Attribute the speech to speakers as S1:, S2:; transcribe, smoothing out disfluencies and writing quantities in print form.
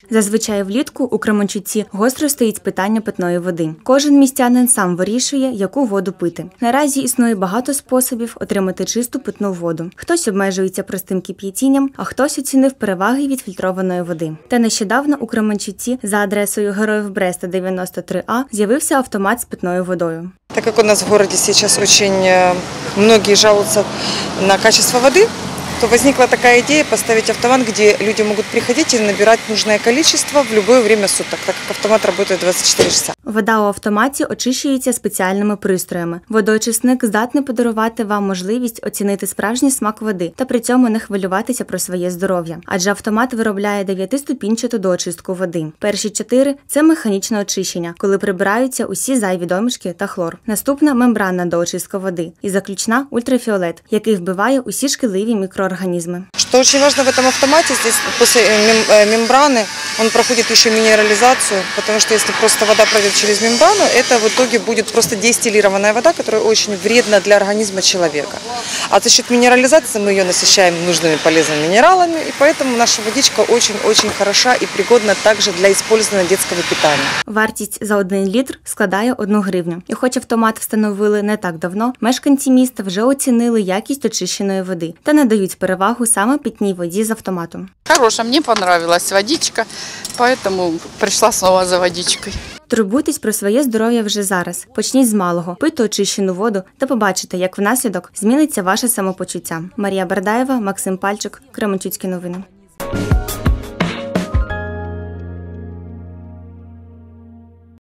S1: Зазвичай влітку у Кременчуці гостро стоїть питання питної води. Кожен містянин сам вирішує, яку воду пити. Наразі існує багато способів отримати чисту питну воду. Хтось обмежується простим кип'ятінням, а хтось оцінив переваги від фільтрованої води. Та нещодавно у Кременчуці за адресою Героїв Бреста 93А з'явився автомат з питною водою.
S2: Так как у нас в городе сейчас очень многие жалуются на качество воды, то возникла такая идея поставить автомат, где люди могут приходить и набирать нужное количество в любое время суток, так как автомат работает 24 часа.
S1: Вода у автоматі очищується спеціальними пристроями. Водоочисник здатний подарувати вам можливість оцінити справжній смак води та при цьому не хвилюватися про своє здоров'я. Адже автомат виробляє 9-ступінчату доочистку води. Перші 4 – це механічне очищення, коли прибираються усі зайві домішки та хлор. Наступна – мембранна доочистка води. І заключна – ультрафіолет, який вбиває усі шкідливі мікроорганізми.
S2: Что очень важно в этом автомате, здесь после мембраны он проходит еще минерализацию, потому что если просто вода пройдет через мембрану, это в итоге будет просто дистиллированная вода, которая очень вредна для организма человека. А за счет минерализации мы ее насыщаем нужными полезными минералами, и поэтому наша водичка очень-очень хороша и пригодна также для использования детского питания.
S1: Вартість за 1 літр складає 1 гривню. І хоч автомат встановили не так давно, мешканці міста вже оцінили якість очищеної води та надають перевагу саме питній воді з автомату.
S3: Хорошая, мне понравилась водичка, поэтому пришла снова за водичкой.
S1: Турбуйтесь про своє здоров'я вже зараз. Почніть з малого. Пийте очищену воду та побачите, як внаслідок зміниться ваше самопочуття. Марія Бардаєва, Максим Пальчик, Кременчуцькі новини.